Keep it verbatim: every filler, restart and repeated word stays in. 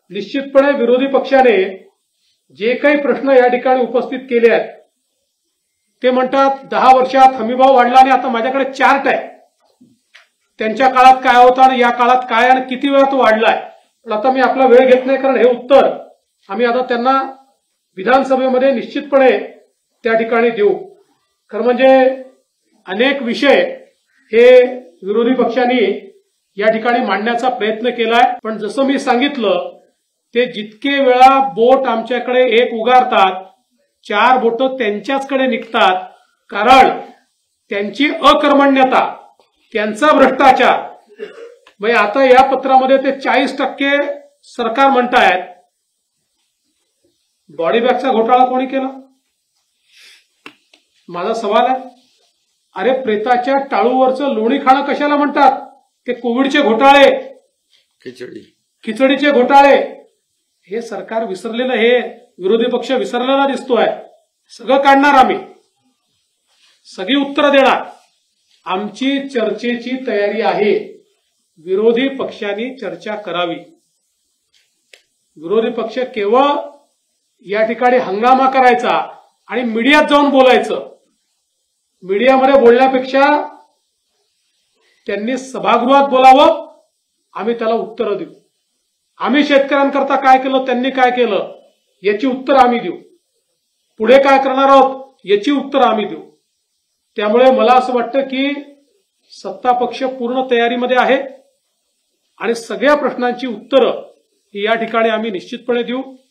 निश्चितपणे विरोधी पक्षाने जे काही प्रश्न या ठिकाणी उपस्थित केले आहेत ते म्हणतात दहा वर्षात हमीभाव वाढला आणि आता माझ्याकडे चार्ट आहे, त्यांच्या काळात काय होता आणि या काळात काय आणि किती वेळा तो वाढलाय. पण आता मी आपला वेळ घेत नाही, कारण हे उत्तर आम्ही आता त्यांना विधानसभेमध्ये निश्चितपणे त्या ठिकाणी देऊ. खरं म्हणजे अनेक विषय हे विरोधी पक्षांनी या ठिकाणी मांडण्याचा प्रयत्न केलाय, पण जसं मी सांगितलं ते जितके वेळा बोट आमच्याकडे एक उगारतात चार बोट त्यांच्याचकडे निघतात, कारण त्यांची अकर्मण्यता, त्यांचा भ्रष्टाचार. म्हणजे आता या पत्रामध्ये ते चाळीस टक्के सरकार म्हणतायत. बॉडी बॅगचा घोटाळा कोणी केला? माझा सवाल आहे. अरे प्रेताच्या टाळूवरचं लोणी खाणं कशाला म्हणतात? ते कोविडचे घोटाळे, खिचडी खिचडीचे घोटाळे. हे सरकार विसरलेलं, हे विरोधी पक्ष विसरलेला दिसतोय. सगळं काढणार आम्ही, सगळी उत्तरं देणार. आमची चर्चेची तयारी आहे. विरोधी पक्षांनी चर्चा करावी. विरोधी पक्ष केवळ या ठिकाणी हंगामा करायचा आणि मीडियात जाऊन बोलायचं. मीडियामध्ये बोलण्यापेक्षा त्यांनी सभागृहात बोलावं, आम्ही त्याला उत्तरं देऊ. आम्ही शेतकऱ्यांकरता काय केलं, त्यांनी काय केलं याची उत्तरं आम्ही देऊ. पुढे काय करणार आहोत याची उत्तरं आम्ही देऊ. त्यामुळे मला असं वाटतं की सत्ता पक्ष पूर्ण तयारीमध्ये आहे आणि सगळ्या प्रश्नांची उत्तरं ही या ठिकाणी आम्ही निश्चितपणे देऊ.